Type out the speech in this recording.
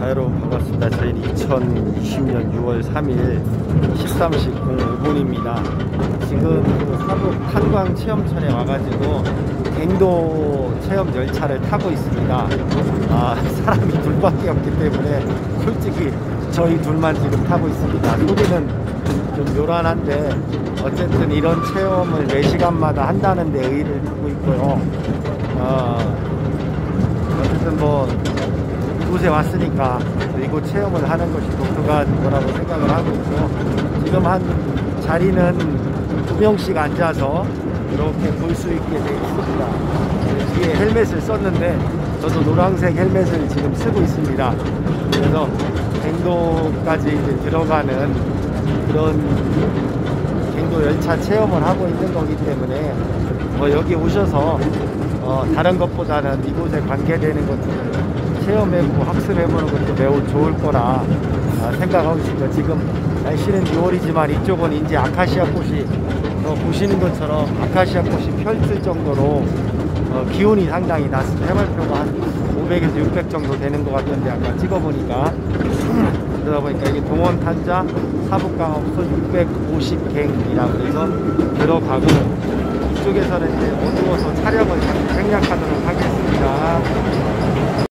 여러분 반갑습니다. 저희는 2020년 6월 3일 13시 05분입니다. 지금 사북 탄광 체험철에 와가지고 갱도 체험 열차를 타고 있습니다. 사람이 둘밖에 없기 때문에 솔직히 저희 둘만 지금 타고 있습니다. 소리는 좀 요란한데 어쨌든 이런 체험을 4시간마다 한다는 데 의의를 두고 있고요. 어쨌든 뭐 이곳에 왔으니까 이곳 체험을 하는 것이 독특한 거라고 생각을 하고 있고, 지금 한 자리는 2명씩 앉아서 이렇게 볼 수 있게 되어 있습니다. 뒤에 헬멧을 썼는데 저도 노란색 헬멧을 지금 쓰고 있습니다. 그래서 갱도까지 이제 들어가는 그런 갱도 열차 체험을 하고 있는 거기 때문에 여기 오셔서 다른 것보다는 이곳에 관계되는 것들을 체험해보고 학습해보는 것도 매우 좋을 거라 생각하고 있습니다. 지금 날씨는 6월이지만 이쪽은 이제 아카시아 꽃이 보시는 것처럼 아카시아 꽃이 펼칠 정도로 기온이 상당히 낮습니다. 해발표가 한 500에서 600 정도 되는 것 같던데 아까 찍어보니까. 그러다 보니까 이게 동원 탄자 사북강업소 650갱이라고 해서 들어가고, 이쪽에서는 이제 어두워서 촬영을 생략하도록 하겠습니다.